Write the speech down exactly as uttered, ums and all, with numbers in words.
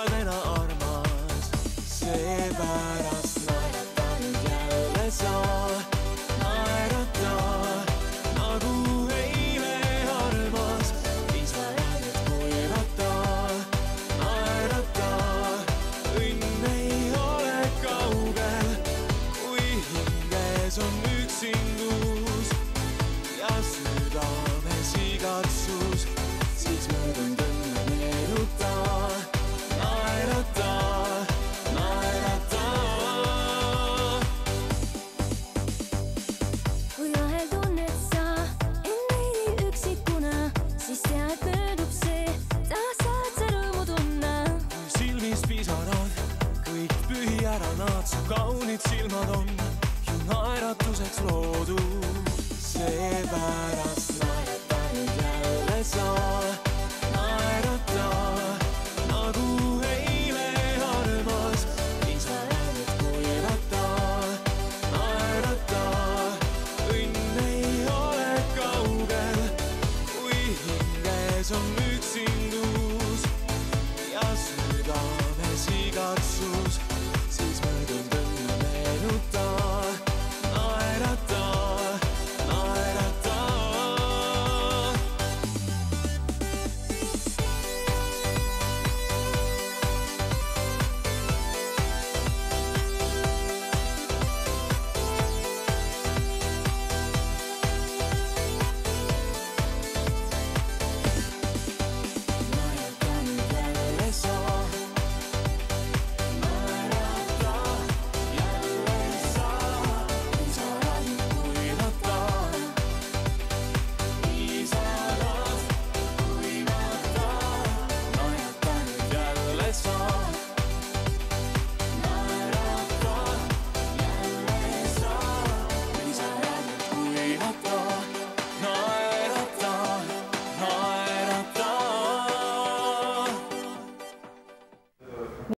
oled armas, seepärast naerata nüüd jälle sa. Naerata nagu eile armas, pisarad kuivata. Naerata, õnn ei ole kaugel, kui hinges on üksingus ja südames igatsus, siis möödunud õnne meenuta. Naerata, naerata. Kui vahel tunned sa end veidi üksikuna, siis tea, et möödub see, taas saad sa rõõmu tunna. Silmist pisarad, kõik pühi ära nad, su kaunid silmad on ju naeratuseks loodud.